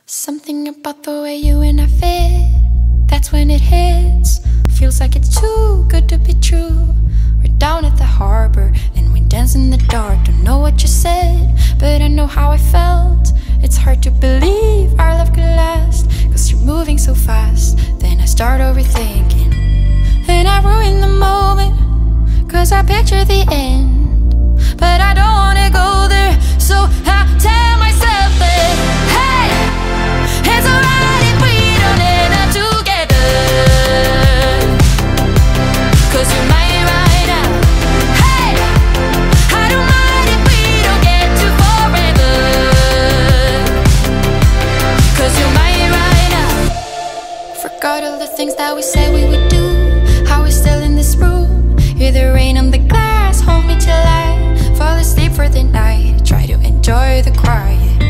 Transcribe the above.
Something about the way you and I fit, that's when it hits. Feels like it's too good to be true. We're down at the harbor and we dance in the dark. Don't know what you said, but I know how I felt. It's hard to believe our love could last, cause you're moving so fast. Then I start overthinking, and I ruin the moment, cause I picture the end, but I don't wanna go there. So I tell myself that, hey, it's alright if we don't end up together, cause you're mine right now. Hey, I don't mind if we don't get to forever, cause you're mine right now. Forgot all the things that we said we would do, how we're still in this room. Hear the rain on the glass, hold me till I fall asleep for the night. Try to enjoy the quiet.